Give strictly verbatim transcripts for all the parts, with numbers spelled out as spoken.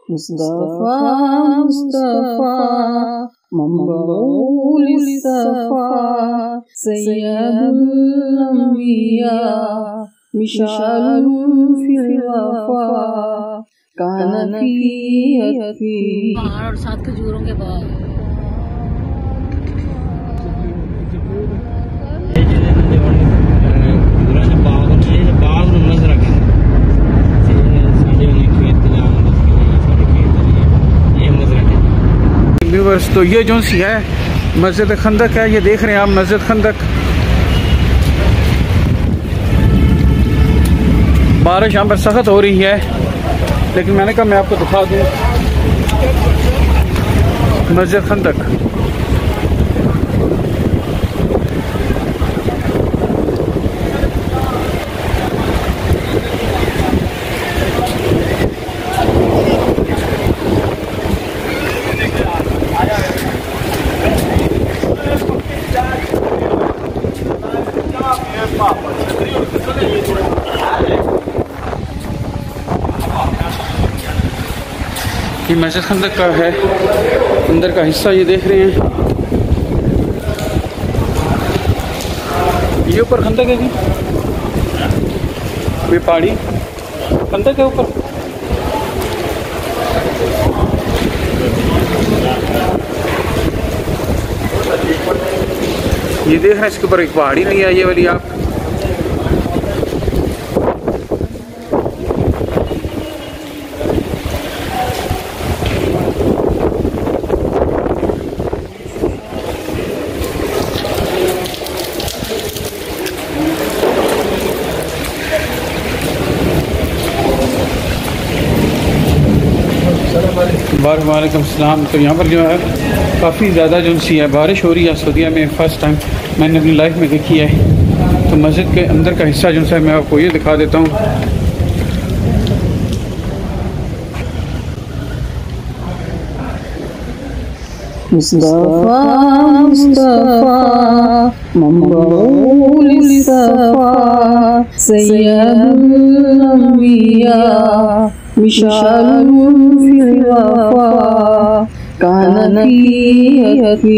मुस्तफा मुस्तफा ममबूल सफा सय्यदुल अंबिया मिशालुन फिल वफा काना फी और सात खजूरों के बाद तो ये जो सी है मस्जिद खंदक है, ये देख रहे हैं आप मस्जिद खंदक। बारिश यहाँ पर सख्त हो रही है, लेकिन मैंने कहा मैं आपको दिखा दूँ मस्जिद खंदक। ये मस्जिद खंदक का है अंदर का हिस्सा, ये देख रहे हैं। ये ऊपर खंदक है जी, ये पहाड़ी खंदक है ऊपर। ये देख रहे हैं, इसके ऊपर एक पहाड़ी नहीं है ये वाली आप। वालेकुम सलाम। तो यहाँ पर जो है काफ़ी ज़्यादा जो सी है बारिश हो रही है सऊदीया में। फ़र्स्ट टाइम मैंने अपनी लाइफ में देखी है। तो मस्जिद के अंदर का हिस्सा जो है मैं आपको ये दिखा देता हूँ। मुस्तफा मुस्तफा ममबूल सफा सय्यदुल अंबिया मिशालुन फिल वफा काना फी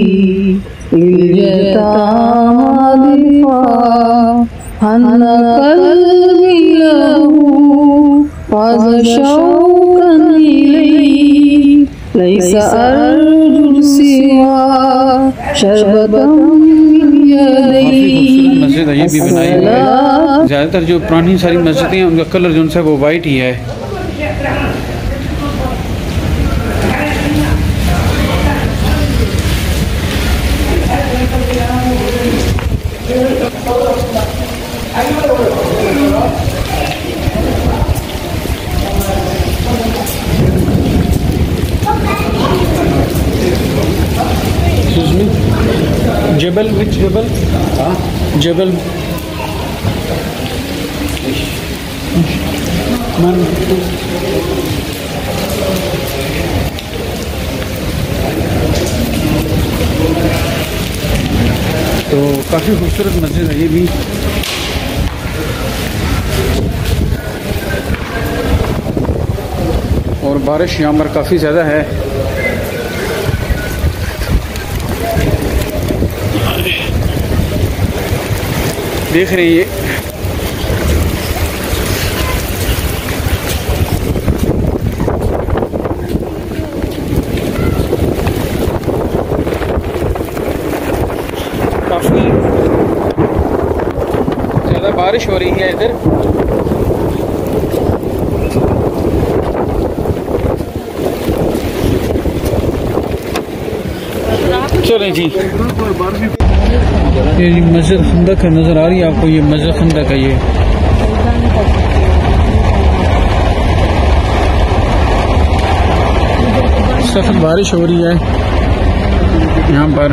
इल्जतामा दिफा हन्ना कल्बी लहू फाज़ शौकन इलैहि लैसा अर्जु सिवा शरबतम मिन यदैहि। मस्जिद ये भी बनाई हुई है। ज़्यादातर जो पुरानी सारी मस्जिदें हैं उनका कलर जो है वो वाइट ही है। जबल विच जबल हाँ जबल मन तो काफ़ी खूबसूरत मस्जिद है ये भी। और बारिश यहाँ पर काफ़ी ज़्यादा है। देख रहे हैं काफ़ी ज़्यादा बारिश हो रही है इधर। चलें जी, ये जी मस्जिद खंदक है, नज़र आ रही है आपको? ये मस्जिद खंदक है। ये सख्त बारिश हो रही है यहाँ पर।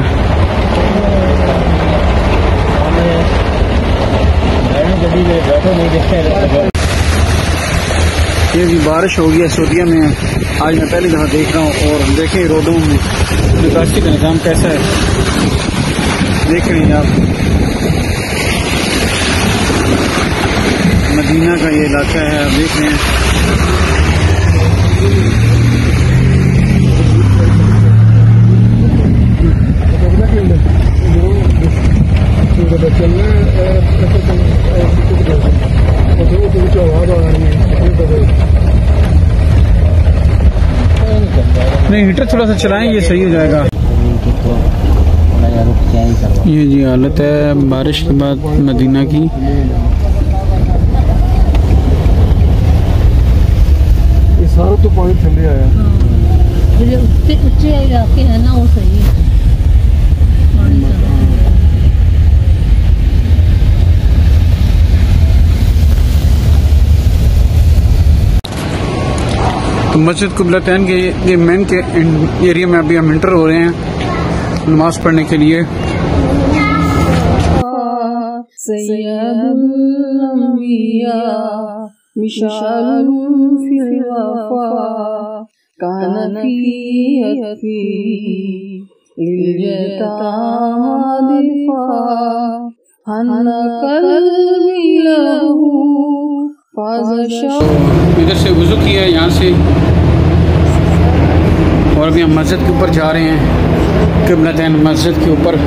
ये भी बारिश हो गई है सऊदीया में। आज मैं पहली दफ़ा देख रहा हूँ। और देखें रोडों में निकासी का निज़ाम कैसा है, देख रहे हैं आप। मदीना का ये इलाका है, आप देख रहे हैं। नहीं हीटर थोड़ा सा चलाएं, ये सही हो जाएगा। ये जी हालत है बारिश के बाद मदीना की। ये सारा तो पानी ठंडे आया। जो ऊंचे ऊंचे इलाके हैं ना वो सही है। तो मस्जिद क़िबलतैन के ये मेन के एरिया में अभी हम इंटर हो रहे हैं नमाज पढ़ने के लिए। इधर से वुज़ू किया है यहाँ से, और अभी हम मस्जिद के ऊपर जा रहे हैं, क़िबलतैन मस्जिद के ऊपर।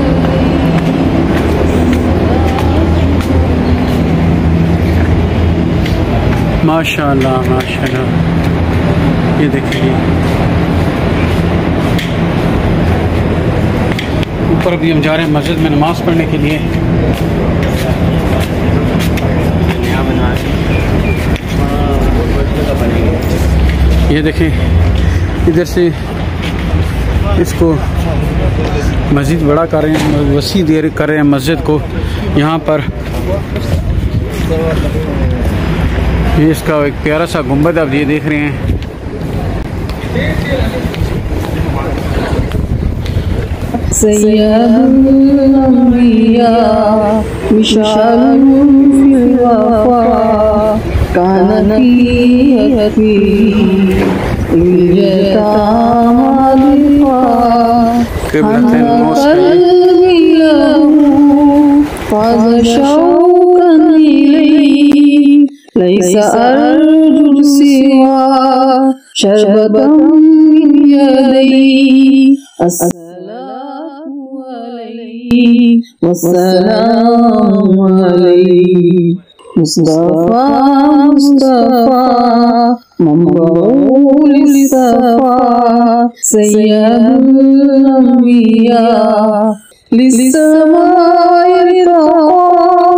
माशाअल्लाह माशाअल्लाह, ये देखिए ऊपर अभी हम जा रहे हैं मस्जिद में नमाज़ पढ़ने के लिए। ये देखें इधर से इसको मस्जिद बड़ा कर रहे हैं, वसी दे कर रहे हैं मस्जिद को। यहाँ पर ये इसका एक प्यारा सा गुंबद आप ये देख रहे हैं। सय्यदुल अंबिया मिशालुन फिल वफा कान फी इल्जतामा दिफा क़िबलतैन मॉस्क फाज़ शौकन इलैहि लैसा अर्जु सिवा शरबतम मिन यदैहि अस्सलातु अलैहि वस्सलामु अलैहि मुस्तफा मुस्तफा ममबूल सफा सय्यदुल अंबिया लिस्समाइ रफ़ा।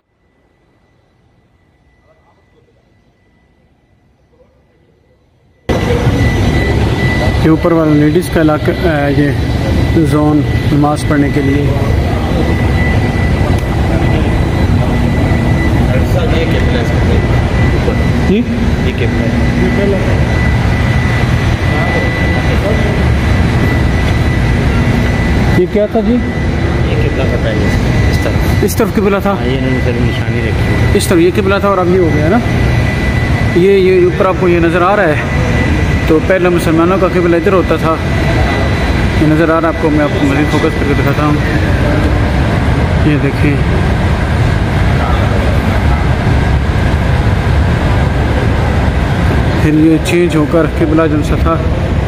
ये ऊपर वाला लेडीज़ का इलाका, ये जोन नमाज पढ़ने के लिए। जी ये ये क्या था जी? ये किबला था पहले इस तरफ, इस तरफ किबला था। ये इन्होंने निशानी रखी, इस तरफ ये किबला था और अब ये हो गया ना। ये ये ऊपर आपको ये नज़र आ रहा है, तो पहले मुसलमानों का किबला इधर होता था। ये नज़र आ रहा है आपको, मैं आपको मज़ीद फोकस करके दिखाता हूँ। ये देखें फिर ये चेंज होकर किबला जो सा था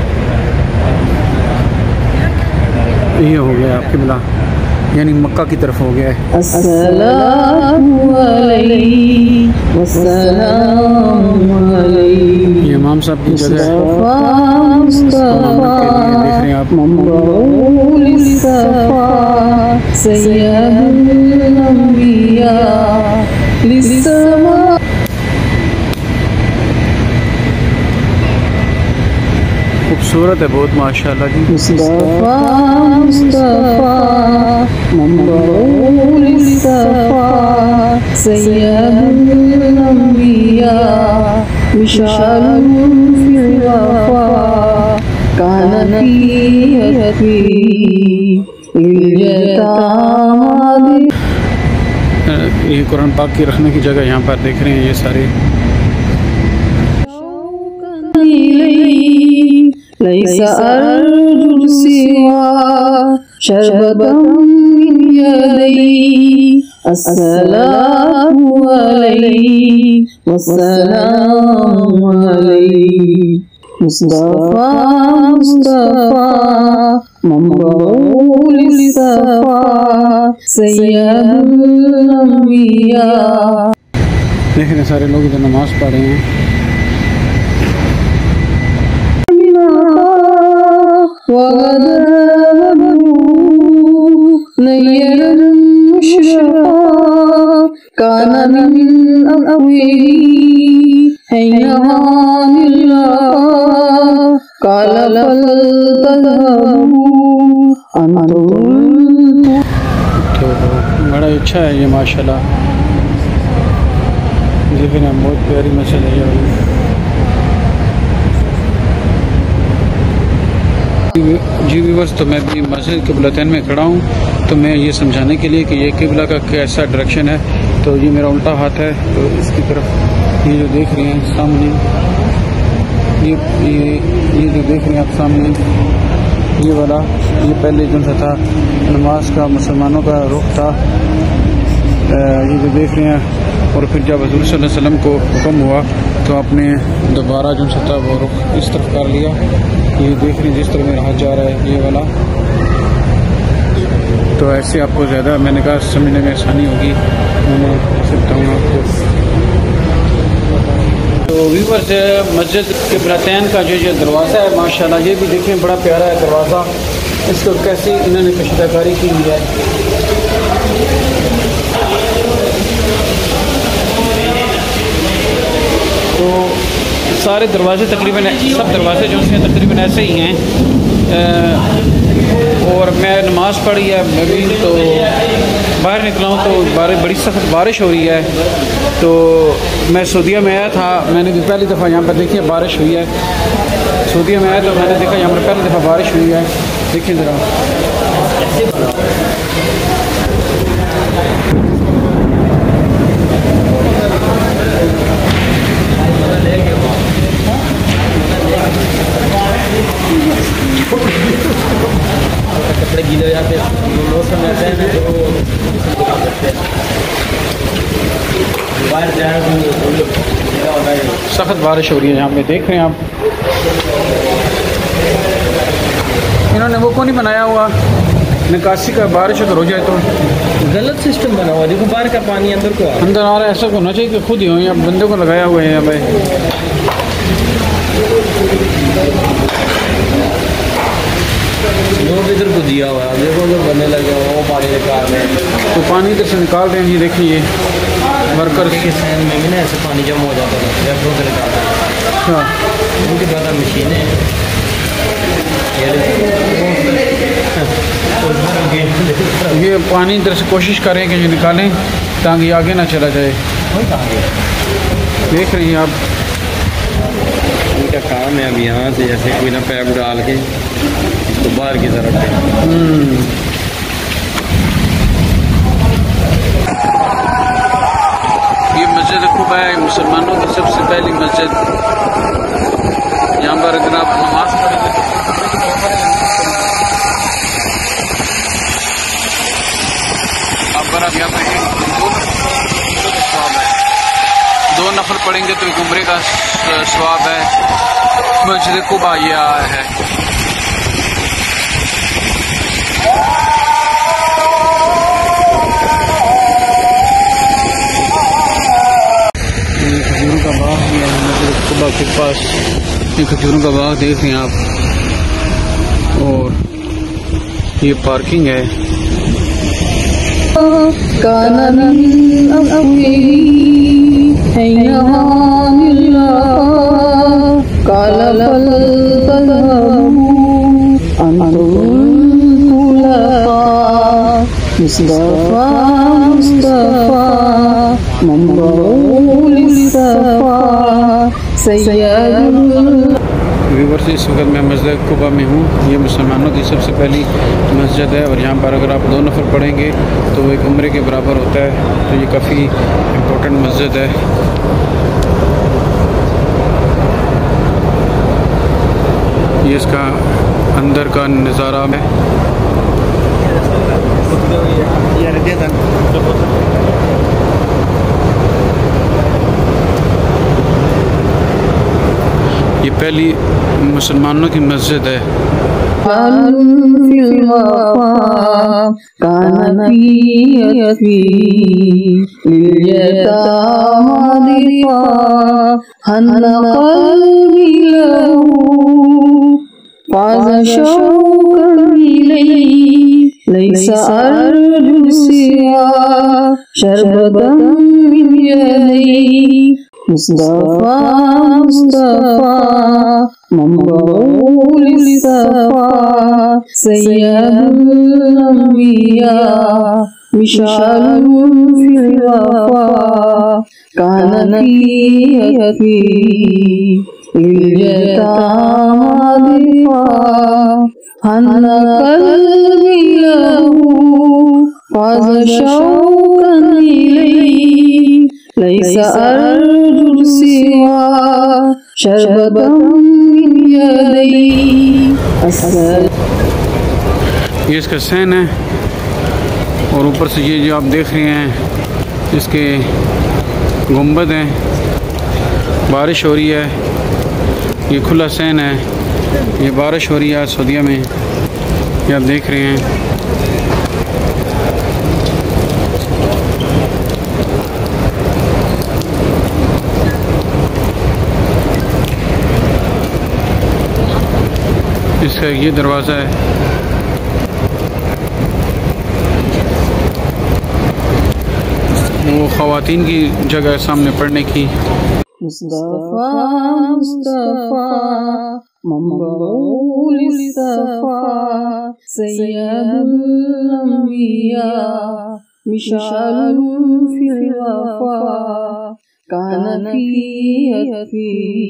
ये हो गया किबला, यानी मक्का की तरफ हो गया है। अस्सलातु अलैहि वस्सलामु अलैहि ये इमाम साहब की जगह है, मुस्तफा देख रहे हैं आप। ममबूल सफा सय्यदुल अंबिया लिस्समा। खूबसूरत है बहुत माशाल्लाह जी। मुस्तफा मुस्तफा ममबूल सफा सय्यदुल अंबिया मिशालुन फिल वफा कान फी इल्जतामा दिफा। ये कुरान पाक की रखने की जगह यहाँ पर देख रहे हैं ये सारे। लैसा अर्जु सिवा शरबतम मिन यदैहि अस्सलातु अलैहि वस्सलामु अलैहि मुस्तफा मुस्तफा ममबूल सफा सय्यदुल अंबिया। देख रहे सारे लोग इधर नमाज पढ़ रहे हैं। كان من أبويه حينان الله قال فلتذهبوا أنتم। तो बड़ा अच्छा है ये माशाल्लाह, देखिए ना बहुत प्यारी मस्जिद है ये। जी व्यूअर्स, तो मैं भी मस्जिद क़िबलतैन में खड़ा हूँ, तो मैं ये समझाने के लिए कि ये किबला का कैसा डायरेक्शन है। तो ये मेरा उल्टा हाथ है, तो इसकी तरफ ये जो देख रहे हैं सामने, ये ये ये जो देख रहे हैं आप सामने, ये वाला, ये पहले जो सा था नमाज का मुसलमानों का रुख था, ये जो देख रहे हैं। और फिर जब हज़ूर सल्लल्लाहु अलैहि वसल्लम को हुक्म हुआ तो आपने दोबारा जो सा था वो रुख इस तरफ कर लिया। ये देख रहे हैं जिस तरह मेरा हाथ जा रहा है ये वाला, तो ऐसे आपको ज़्यादा मैंने कहा समझने में आसानी होगी, मैंने ऐसे बताऊँगा आपको। तो व्यूअर्स, मस्जिद क़िबलतैन का जो ये दरवाज़ा है माशाल्लाह, ये भी देखें बड़ा प्यारा है दरवाज़ा, इसको कैसी इन्होंने कशीदाकारी की हुई है। तो सारे दरवाजे तकरीबन, सब दरवाजे जो हैं तकरीबन ऐसे ही हैं। और मैं नमाज़ पढ़ी है, मैं भी तो बाहर निकला हूँ, तो बारिश बड़ी सख्त बारिश हो रही है। तो मैं सऊदीया में आया था, मैंने भी पहली दफ़ा यहाँ पर देखी है बारिश हुई है। सऊदीया में आया तो मैंने देखा यहाँ पर पहली दफ़ा बारिश हुई है। देखिए ज़रा, कपड़े गीले हो जाते हैं, मौसम ऐसे है तो बाहर जाए तो सख्त बारिश हो रही है यहाँ पे, देख रहे हैं आप। इन्होंने वो को नहीं बनाया हुआ निकासी का, बारिश अगर हो जाए तो गलत सिस्टम बना हुआ। देखो बाहर का पानी अंदर को अंदर आ रहा है, ऐसा होना चाहिए कि खुद ही हो, या बंदे को लगाया हुआ है यहाँ पे। लोग इधर को दिया हुआ है, देखो जो बनने लगे वो पानी निकाल रहे हैं, तो पानी इधर से निकाल रहे हैं। ये देखिए वर्कर के सैन में भी ना ऐसे पानी जमा हो जाता है, ट्रैक्टरों से निकालते हैं। अच्छा, उनके बाद मशीनें ये पानी इधर से कोशिश करें कि ये निकालें ताकि आगे ना चला जाए। देख रही हैं आप, उनका काम है अब यहाँ से जैसे कोई ना पैप डाल के इसको बाहर की तरफ। ये मस्जिद कुबा है, मुसलमानों की सबसे पहली मस्जिद। यहाँ पर अगर आप नमाज पढ़ेंगे अगर आप यहाँ पे दो नफल पढ़ेंगे तो एक उम्रे का सवाब है। मस्जिद कुबा ये आया है। खजूरों का बाग भी है मस्जिद कुबा के पास, ये खजूरों का बाग देख रहे हैं आप। और ये पार्किंग है। मुस्तफा मुस्तफा व्यूअर्स, इस वक्त मैं मस्जिद कुबा में हूँ। ये मुसलमानों की सबसे पहली मस्जिद है और यहाँ पर अगर आप दो नफर पढ़ेंगे तो एक उम्रे के बराबर होता है। तो ये काफ़ी इम्पोर्टेंट मस्जिद है। ये इसका अंदर का नज़ारा है। ये पहली मुसलमानों की मस्जिद है। ليس أرجو سوى शरबतम मिन यदी मुस्तफा मुस्तफा मंबऊल सफा सय्यदुल अंबिया मिशालुन फिल वफा कान नबी इल्जतामादिफा हन्ना कल्बी लहू फाज़ शौकन इलैहि लैसा अर्जु सिवा शरबतम मिन यदी। ये इसका सैन है और ऊपर से ये जो आप देख रहे हैं इसके गुंबद हैं। बारिश हो रही है, ये खुला सैन है, ये बारिश हो रही है सऊदीया में, ये आप देख रहे हैं। इसका ये दरवाज़ा है। वो ख़वातीन की जगह सामने पढ़ने की। मुस्तफा मुस्तफा मंबऊल सफा सय्यदुल अंबिया मिशालुन फिल वफा कान नबी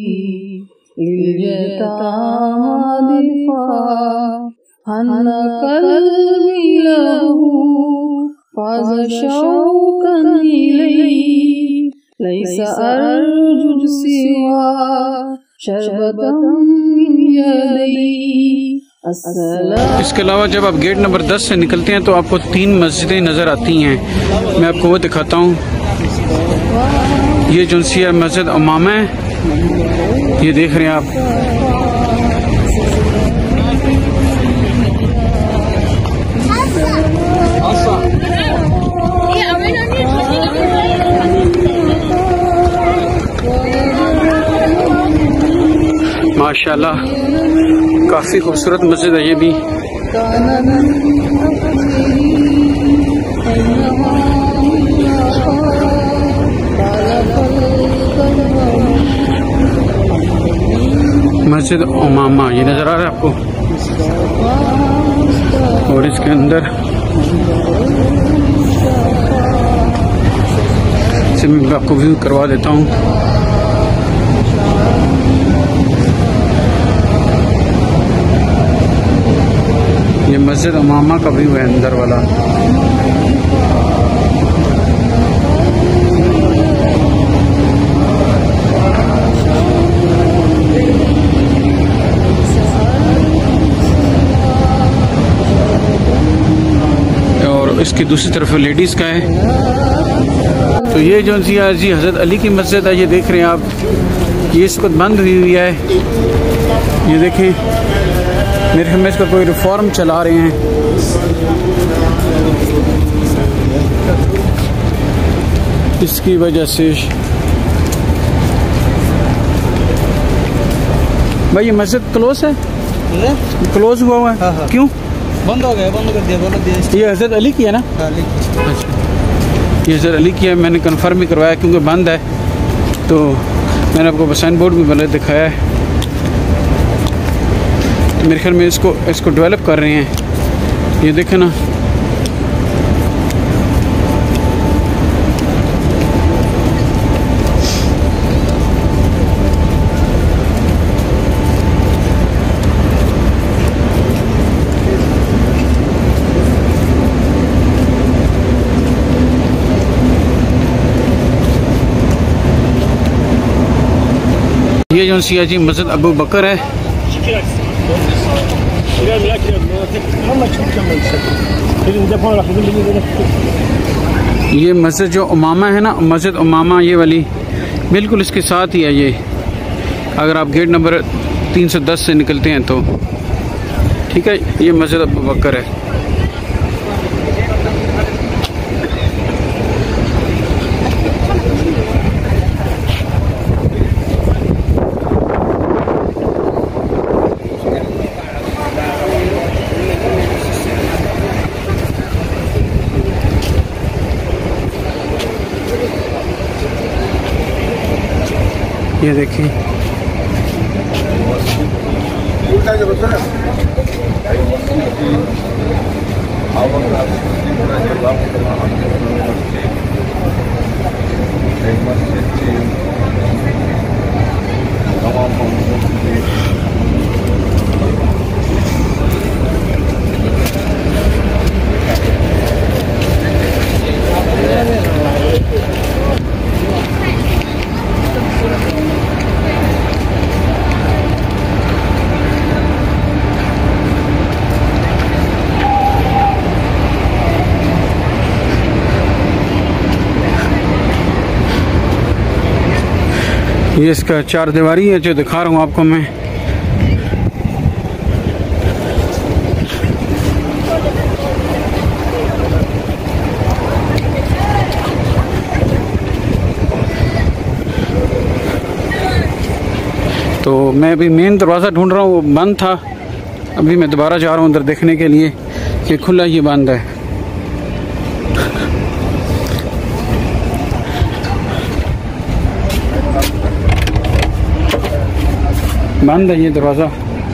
लिल्जतामादिफा हन्ना कल्बी लहू फाज़ शौकन इलैहि लैसा अर्जु सिवा शरबतम मिन यदी। इसके अलावा जब आप गेट नंबर दस से निकलते हैं तो आपको तीन मस्जिदें नज़र आती हैं। मैं आपको वो दिखाता हूँ। ये जुनसिया मस्जिद उमामा है, ये देख रहे हैं आप। माशाल्लाह काफ़ी खूबसूरत मस्जिद है ये भी। मस्जिद उमामा ये नज़र आ रहा है आपको, और इसके अंदर से मैं आपको व्यू करवा देता हूँ। ये मस्जिद उमामा का व्यू है अंदर वाला। इसकी दूसरी तरफ लेडीज़ का है। तो ये जो जी हज़रत अली की मस्जिद है, ये देख रहे हैं आप, ये इस वक्त बंद हुई हुई है। ये देखें, मेरे ख्याल में इसका कोई रिफॉर्म चला रहे हैं। इसकी वजह से भाई ये मस्जिद क्लोज है, क्लोज हुआ हुआ है। हाँ हाँ। क्यों बंद हो गया? बंद कर दिया, बंद दिया। ये हज़रत अली की है ना? अली। अच्छा, ये हज़रत अली की है। मैंने कंफर्म ही करवाया क्योंकि बंद है, तो मैंने आपको साइन बोर्ड भी बना दिखाया है। मेरे ख्याल में इसको इसको डेवलप कर रहे हैं। ये देखें ना, ये जो सिया जी मस्जिद अबू बकर है। ये मस्जिद जो उमामा है ना, मस्जिद उमामा ये वाली बिल्कुल इसके साथ ही है। ये अगर आप गेट नंबर तीन सौ दस से निकलते हैं तो ठीक है, ये मस्जिद अबू बकर है। ये देखिए ये इसका चार दीवारी है जो दिखा रहा हूँ आपको मैं। तो मैं अभी मेन दरवाज़ा ढूंढ रहा हूँ, वो बंद था। अभी मैं दोबारा जा रहा हूँ अंदर देखने के लिए कि खुला ये बंद है। बंद है ये दरवाज़ा,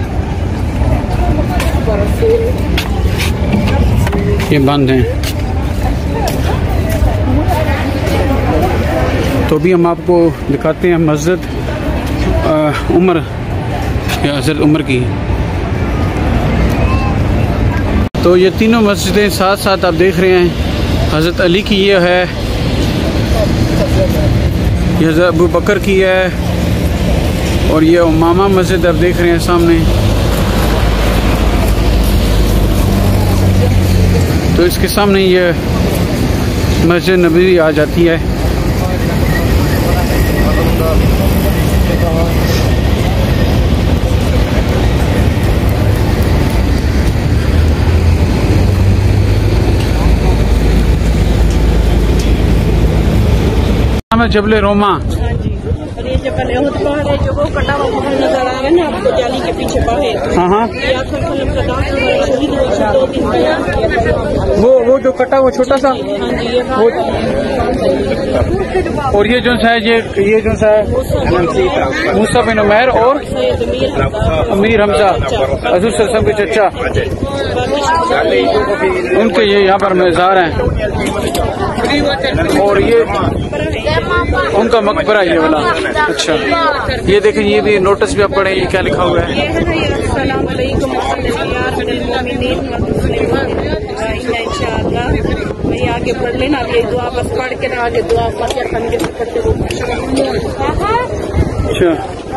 ये बंद है। तो अभी हम आपको दिखाते हैं मस्जिद उमर या हज़रत उमर की। तो ये तीनों मस्जिदें साथ साथ आप देख रहे हैं। हज़रत अली की ये है, ये हज़रत अबू बकर की है, और ये उमामा मस्जिद आप देख रहे हैं सामने। तो इसके सामने ये मस्जिद नबवी आ जाती है। नाम है जबल रोमा। ये जबल उहद पहाड़ है जो वो कटा हुआ पहाड़ नजर आ रहा है ना आपको जाली के पीछे बाहर। हाँ हाँ, ये आखिर फिल्म का दांत शहीद हुए थे दो दिन पहले। वो वो जो कटा हुआ छोटा सा हाँ जी ये वो, और ये जो सा है ये ये जो सा है मूसा बिन उमैर और सैयद अमीर अमीर हमजा हज़ूर सल्लल्लाहु अलैहि वसल्लम के चचा, उनके ये यहाँ पर मज़ार हैं। और ये उनका मकबरा ये वाला। अच्छा, ये देखें, ये भी नोटिस भी आप पढ़े, ये क्या लिखा हुआ है। ये है ना ये अस्सलाम वालेकुम यार मिनल मोमिनीन व मुस्लिमीन इंशाअल्लाह। मैं आगे पढ़ लेना, ये दुआ बस पढ़ के ना आगे दुआ फातिहा करने के करते हो। अच्छा,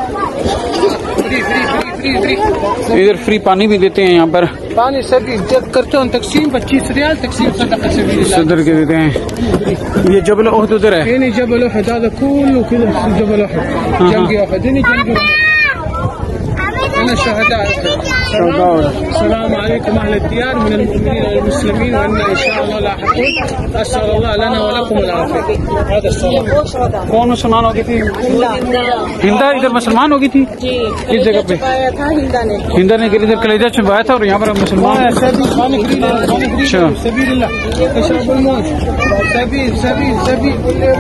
इधर फ्री पानी भी देते हैं यहाँ पर। पानी सभी जब करते हैं तकसीम पच्चीस रियाल तकसीम सदर के देते हैं। ये जबल उहद उधर है। يعني جبل أحد هذا كله كذا جبل أحد جنبي أحد هنا جنبي أنا شهداء. السلام عليكم أهل الديار من المؤمنين والمسلمين وإنا إن شاء الله لاحقون. أسأل الله لنا ولكم العافية. هذا السلام. कौन मुसलमान हो गई थी? हिंदा इधर मुसलमान हो गई थी इस जगह पे। था हिंदा ने हिंदा ने इधर कलेजा छुपाया था और यहाँ पर मुसलमान। अच्छा, سبيل الله تشرب الموت سبيل سبيل سبيل.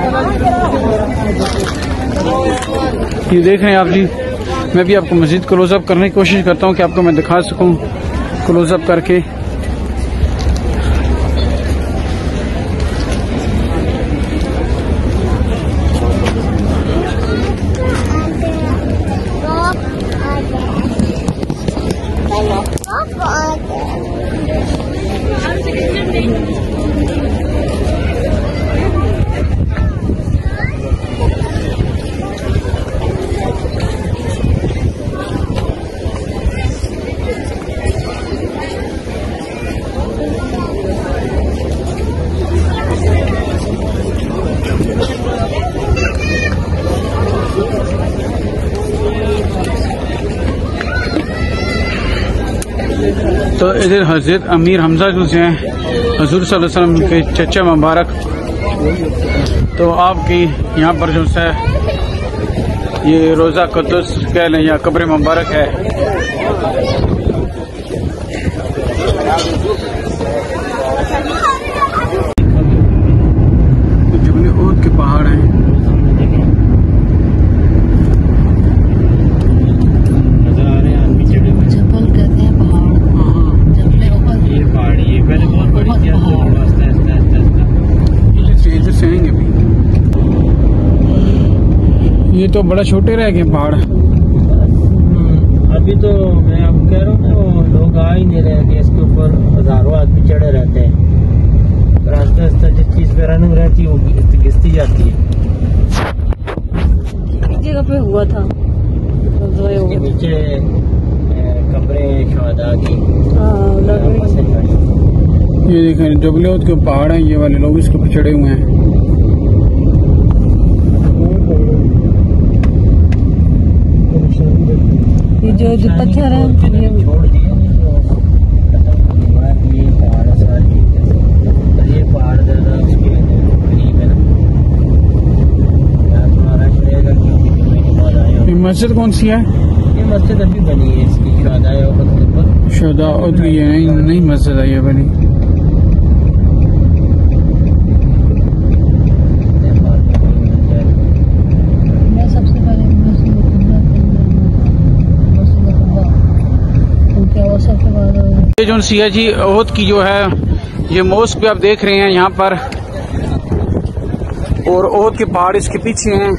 ये देख रहे हैं आप जी। मैं भी आपको मस्जिद क्लोजअप करने की कोशिश करता हूँ कि आपको मैं दिखा सकूँ क्लोजअप करके। तो इधर हजरत अमीर हमजा जो हैं हजूर सल्लल्लाहु अलैहि वसल्लम के चचा मुबारक, तो आपकी यहाँ पर जो है ये रोज़ा कुद्दुस कह लें या कब्र मुबारक है। जबल उहद के पहाड़ हैं। ये तो बड़ा छोटे रह गए पहाड़। अभी तो मैं आपको कह रहा हूँ ना, वो लोग आ ही नहीं रहे कि इसके ऊपर हजारों आदमी चढ़े रहते हैं, पर आस्ते आस्ते जिस चीज पे रनिंग रहती है वो घिसती जाती है। किस जगह पे हुआ था? इसके नीचे कमरे शहदा की। ये देखें जबलोत के पहाड़ हैं, ये वाले लोग इसके ऊपर चढ़े हुए हैं। ये जो जो पत्थर है ये छोड़ दिए, ये पहाड़ सारी, ये पहाड़ ज्यादा उसके करीब है ना, थोड़ा रश रहेगा क्योंकि बाद आए। ये मस्जिद कौन सी है? ये मस्जिद अभी बनी है इसकी, शहदा शहदा की है, नहीं नई मस्जिद है ये बनी। ये जो सी है जी ओहद की जो है ये मोस्क भी आप देख रहे हैं यहाँ पर, और ओहद के पहाड़ इसके पीछे हैं।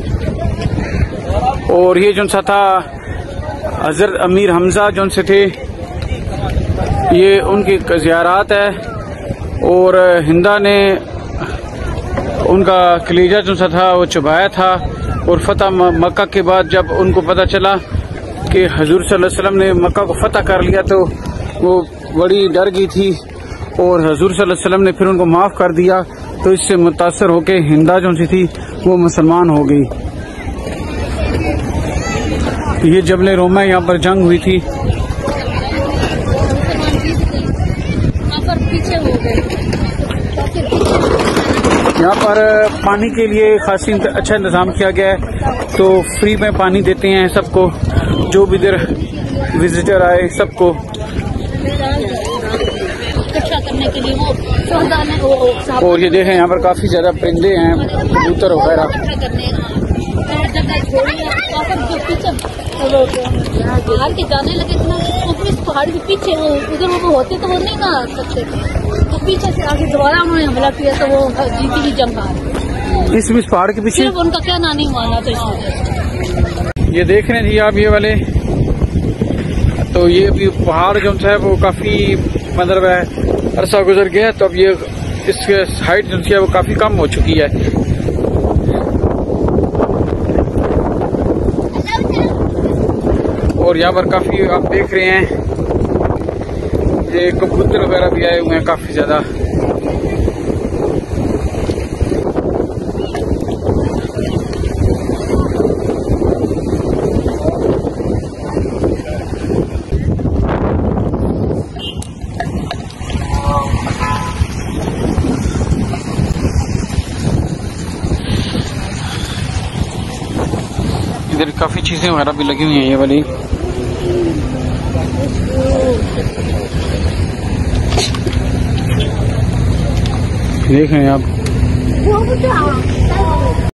और ये जो सा था हजरत अमीर हमजा जो से थे, ये उनकी ज़ियारत है। और हिंदा ने उनका कलीजा जो सा था वो चुभाया था, और फतह मक्का के बाद जब उनको पता चला कि हजूर सल्लल्लाहु अलैहि वसल्लम ने मक्का को फतह कर लिया तो वो बड़ी डर गई थी, और हजूर सल्लल्लाहु अलैहि वसल्लम ने फिर उनको माफ़ कर दिया। तो इससे मुतासर होकर हिंदा जो सी थी वो मुसलमान हो गई। ये जबले रोमा यहाँ पर जंग हुई थी। यहाँ पर पानी के लिए खासी अच्छा इंतजाम किया गया है, तो फ्री में पानी देते हैं सबको, जो भी इधर विजिटर आए सबको। और ये देखें यहाँ पर काफी ज्यादा परिंदे हैं, कबूतर वगैरह। के जाने लगे इस पहाड़ के पीछे वो उधर वो होते तो वो नहीं ना आ सकते, तो पीछे से आगे दोबारा उन्होंने हमला किया तो वो जीती ही जंग हार। इस पहाड़ के पीछे उनका क्या ना नहीं माना, तो इसमें ये देख रहे हैं जी आप ये वाले, तो ये भी पहाड़ जो है वो काफी मतलब है अरसा गुजर गया, तो अब ये इसके हाइट जो है वो काफी कम हो चुकी है। और यहाँ पर काफी आप देख रहे हैं ये कबूतर वगैरह भी आए हुए हैं काफी ज्यादा। इधर काफी चीजें वगैरह भी लगी हुई हैं ये वाली। देख रहे हैं आप।